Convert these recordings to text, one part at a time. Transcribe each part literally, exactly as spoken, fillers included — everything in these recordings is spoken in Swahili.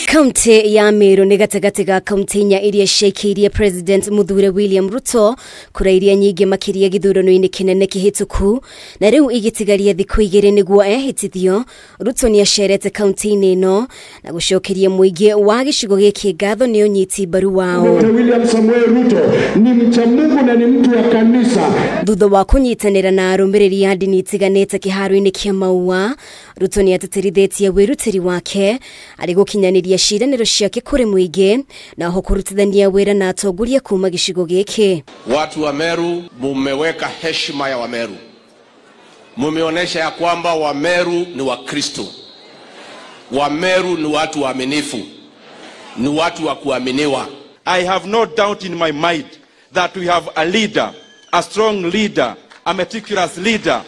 Kaunti ya Meru ni gatagatiga kaunti-nya iria ciaikirie President muthure William Ruto kurairia nyingi makiria githurano-ini kinene kihituku na riu igitigaria thiku igiri niguo ehitithio. Ruto ni acerete kaunti-ini ino na gucokeria muingi wa gicigo giki ngatho ni unyiti mbaru wao. William Ruto ni mcha Mungu na ni mtu wa kanisa. Thutha wa kunyitanira na arumiriri a ndini itiganite kiharo-ini kia Maua, Ruto ni ateterithitie wirutiri wake ari gukinyaniria ciiraniro ciake kuri muingi na ho kurutithania wira na atongoria kuma gicigo giki. Watu wa Meru, mumeweka heshima ya Wameru. Mumeonesha ya kwamba Wameru ni Wakristo. Wameru ni watu waaminifu. Ni watu wa kuaminiwa. I have no doubt in my mind that we have a leader, a strong leader, a meticulous leader,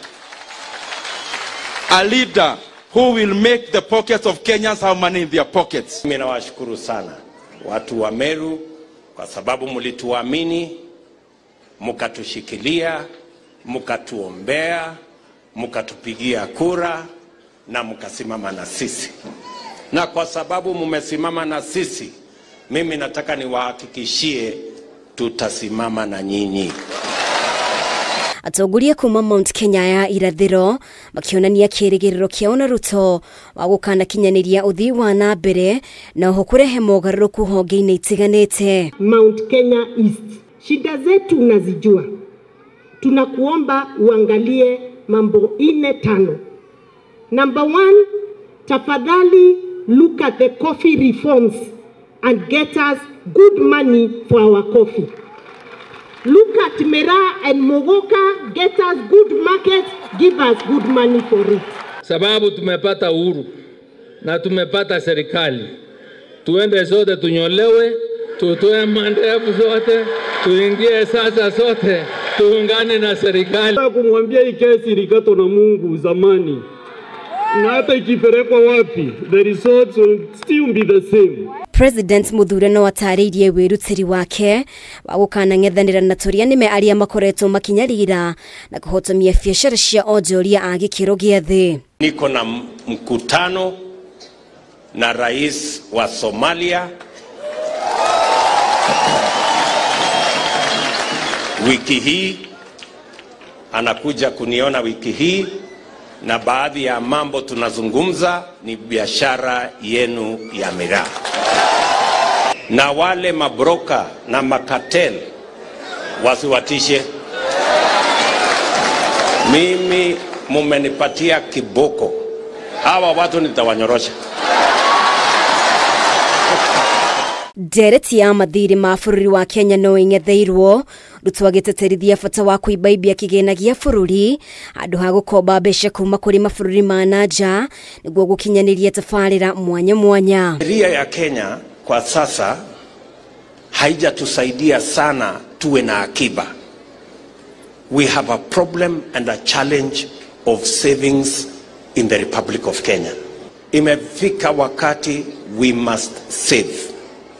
a leader who will make the pockets of Kenyans have money in their pockets. Mimi nawashukuru sana watu wa Meru kwa sababu mlituamini, mkatushikilia, mkatuombea, mkatupigia kura na mkasimama na sisi. Na kwa sababu mumesimama na sisi, mimi nataka niwahakikishie tutasimama na nyinyi. Atongoria kuma Mount Kenya ya irathiro makionania kirigiriro kiao na Ruto wa gukana kinyaniria uthii wa na mbere na ho kurehe mogaruku honge-ini itiganite. Mount Kenya East, shida zetu unazijua. Tunakuomba uangalie mambo ine tano. Number one, tafadhali look at the coffee reforms and get us good money for our coffee. Look at Mera and Mogoka, get us good market, give us good money for it. Sababu tumepata uhuru na tumepata serikali. Tuende sote tunyolewe, tutoe mandevu sote, tuingie sasa sote, tuungane na serikali. Kumwambia hii kesi ilikatwa na Mungu zamani. Na hata ikipelekwa wapi, the results will still be the same. President muthure no ataririe wirutiri wake wa gukana ng'ethanira na Turia Nime aria makoretwo makinyarira na kuhotomia biacara cia onjoria a gikiro gia thi. Niko na mkutano na rais wa Somalia wiki hii, anakuja kuniona wiki hii, na baadhi ya mambo tunazungumza ni biashara yenu ya miraa. Na wale mabroka na makatel wasiwatishe. Mimi mumenipatia kiboko. Hawa watu nitawanyorosha. Dereti ya mathiri ma bururi wa Kenya no ing'etheirwo. Ruto agiteterithia bata wa kuibaibia kigena gia bururi andu ha gukomba mbeca kuma kuri mabururi ma nanja niguo gukinyaniria tafarira mwanya mwanya. Sheria ya Kenya kwa sasa haijatusaidia sana tuwe na akiba. We have a problem and a challenge of savings in the Republic of Kenya. Imefika wakati we must save,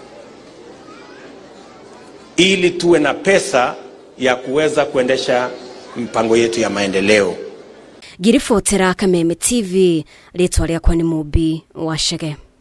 ili tuwe na pesa ya kuweza kuendesha mpango yetu ya maendeleo. Girifotera Kameme T V, ritwa riakwa ni Mubi Washege.